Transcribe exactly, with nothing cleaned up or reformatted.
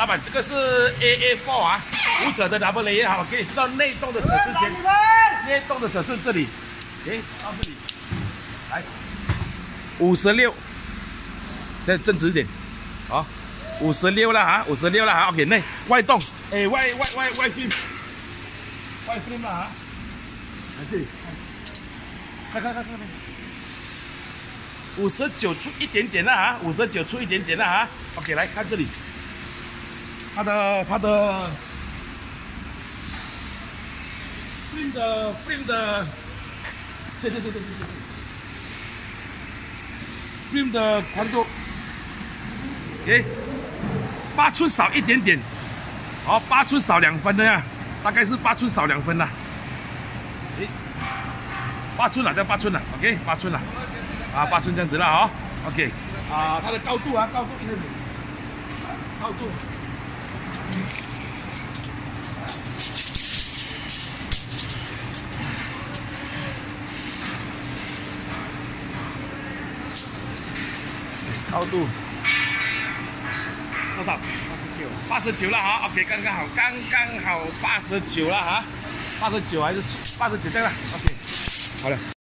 老板，这个是 A A 四 啊，五折的 double layer 哈，可以知道内动的尺寸先，内动的尺寸这里，诶，到这里，来，五十六，再正直一点，好，五十六了哈，五十六了哈 ，OK， 内外动，诶，外外外外 film， 外 film 了哈，来这里，看看看看看。 五十九出一点点了哈，五十九出一点点了哈。OK， 来看这里，它的它的 frame 的 frame 的，对对对对对对 ，frame 的宽度，诶，八寸少一点点，好，八寸少两分的呀，大概是八寸少两分啦。诶，八寸了，这八寸了 ，OK， 八寸了。 啊，八寸这样子了啊、哦、，OK， 啊，它的高度啊，高度一点点，高度，高度多少？八十九了哈 ，OK， 刚刚好，刚刚好八十九了哈，八十九还是八十九这样了 ，OK， 好了。